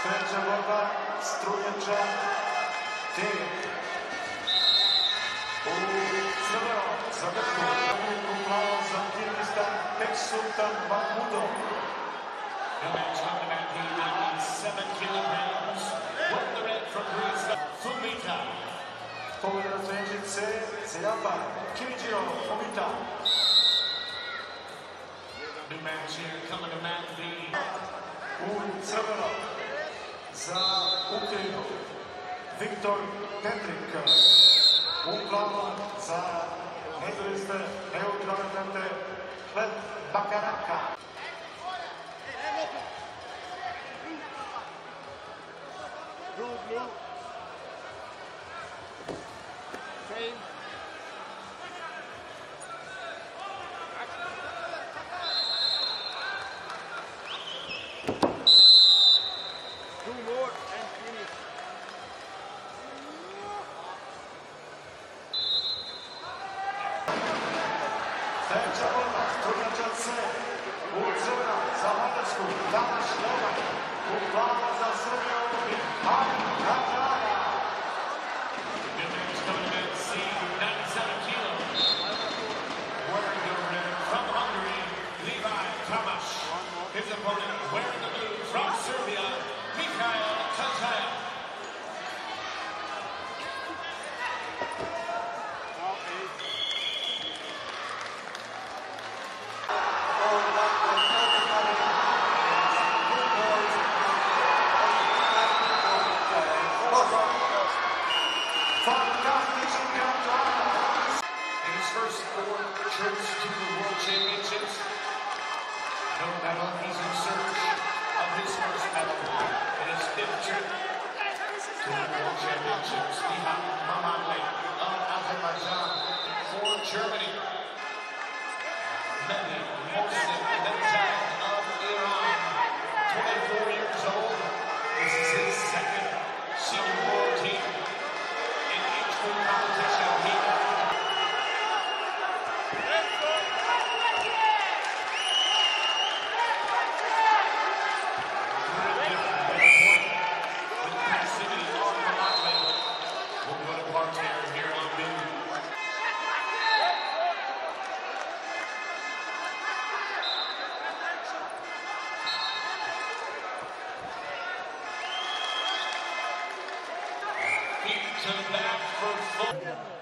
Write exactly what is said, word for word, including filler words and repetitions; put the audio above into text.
Trzecia borba, Struniacza, ty. U Srbero, za Grčku, upravo za Kirgistan, Beksultan Mahmudov. The man talking about the ninety-seven kilograms, with the red from Greece, Fumita. Pogleda trećice, Celjapa, Kimićiro, Fumita. New match here coming to Matt Lee. U Srbero, za Ukrajinu, Viktor Petrik. U plavom za medaliste neutralne trate, Hleb Bakaraka. Blue, blue. Same. Two more and finish. Treća borba, Strunjača C. U crvena za Mađarsku, Tamaš Novak. U plava za Srbiju, Mihajl Kadžaja. New match coming to Matt C, ninety-seven kilos. Wearing the red from Hungary, Levi Tomasz. His opponent wearing the blue from Serbia, Mikhail Kadžaja. Fantastičan Kadžaja. In his first four trips to the World Championships, no medal, he's in search of his first medal. In his fifth trip to the World Championships, Nihat Mammadli of Azerbaijan for Germany. Mehdi Mohsen Nemzat of Iran, twenty-four years old. This is his second senior world team. In each group competition, he here on Big. Feet to the back for full.